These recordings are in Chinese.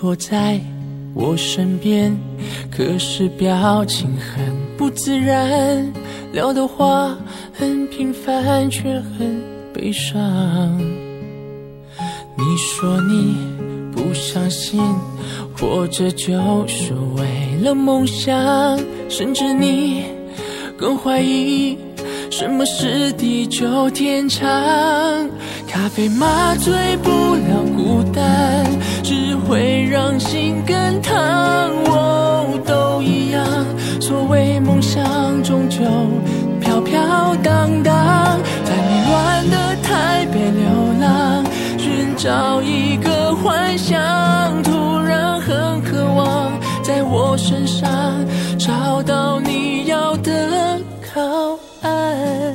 坐在我身边，可是表情很不自然，聊的话很平凡却很悲伤。你说你不相信活着就是为了梦想，甚至你更怀疑什么是地久天长。咖啡麻醉不了孤单，只会让心更烫。都一样，所谓梦想终究飘飘荡荡，在迷乱的台北流浪，寻找一个幻想，突然很渴望在我身上找到你要的靠岸。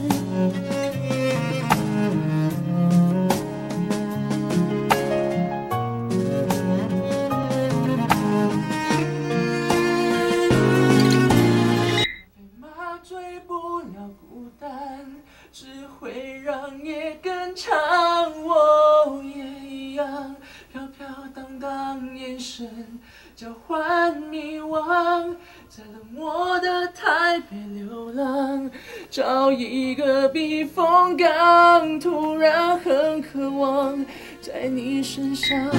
麻醉不了孤单，只会让夜更长。我也一样，飘飘荡荡，眼神交换迷惘，在冷漠的台北流浪，找一个避风港，突然很渴望在你身上。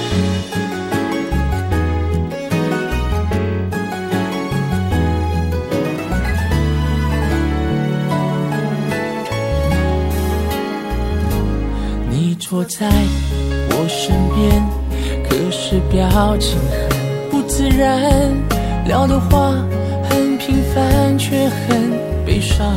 你坐在我身边，可是表情很不自然，聊的话很平凡却很悲伤。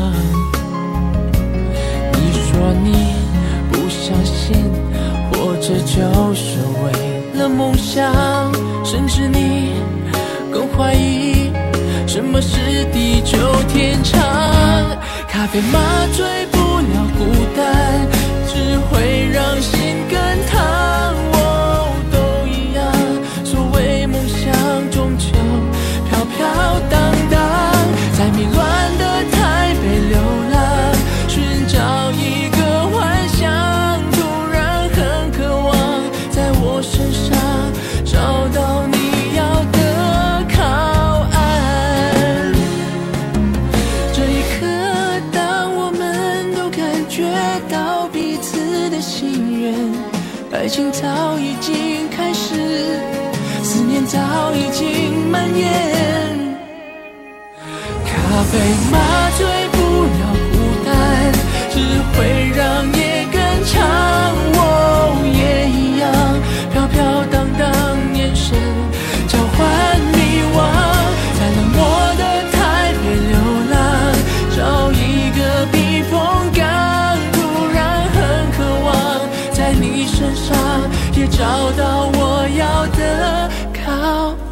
你说你不相信活着就是为了梦想，甚至你更怀疑什么是地久天长。咖啡麻醉不了孤单，只会让心更烫。都一样，所谓梦想终究飘飘荡荡，在迷乱的台北流浪，寻找一个幻想，突然很渴望在我身上找到你要的靠岸。这一刻，当我们都感觉到彼此的心愿，爱情早已经开始，思念早已经蔓延。咖啡麻醉不了孤单，只会让夜更长。也一样，飘飘荡荡，眼神交换迷惘，在冷漠的台北流浪，找一个避风港，突然很渴望在你身上也找到我要的靠